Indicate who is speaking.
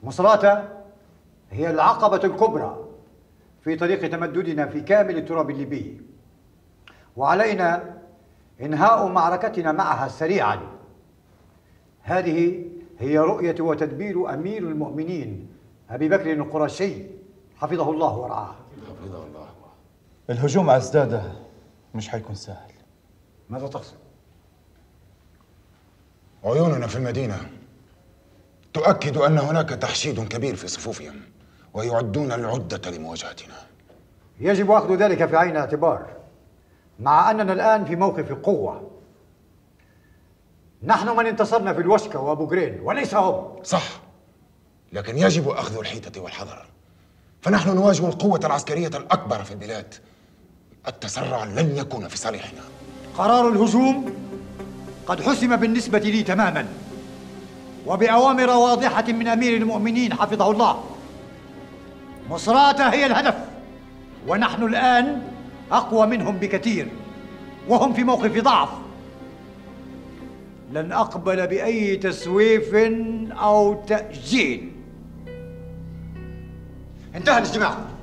Speaker 1: مصراتة هي العقبة الكبرى في طريق تمددنا في كامل التراب الليبي، وعلينا إنهاء معركتنا معها سريعا. هذه هي رؤية وتدبير أمير المؤمنين أبي بكر القرشي حفظه الله ورعاه.
Speaker 2: حفظه الله.
Speaker 3: الهجوم على الزدادة مش حيكون سهل.
Speaker 1: ماذا تقصد؟
Speaker 2: عيوننا في المدينة تؤكد أن هناك تحشيد كبير في صفوفهم ويعدون العدة لمواجهتنا.
Speaker 1: يجب أخذ ذلك في عين الاعتبار، مع أننا الآن في موقف قوة. نحن من انتصرنا في الوشكة وأبو جرين وليس هم.
Speaker 2: صح، لكن يجب أخذ الحيطة والحذر، فنحن نواجه القوة العسكرية الأكبر في البلاد. التسرع لن يكون في صالحنا.
Speaker 1: قرار الهجوم قد حسم بالنسبة لي تماما، وبأوامر واضحة من أمير المؤمنين حفظه الله. مصراتة هي الهدف، ونحن الآن أقوى منهم بكثير، وهم في موقف ضعف. لن أقبل بأي تسويف أو تأجيل. انتهى الاجتماع.